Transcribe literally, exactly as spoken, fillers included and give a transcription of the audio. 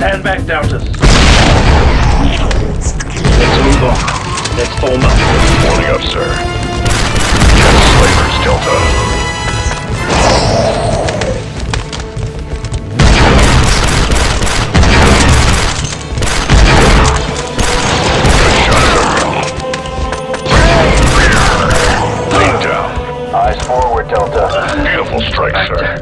Stand back, Deltas. Let's move on. Let's form up. Morning up, sir. Ten slavers, Delta. Lean down. Eyes forward, Delta. Beautiful strike, sir.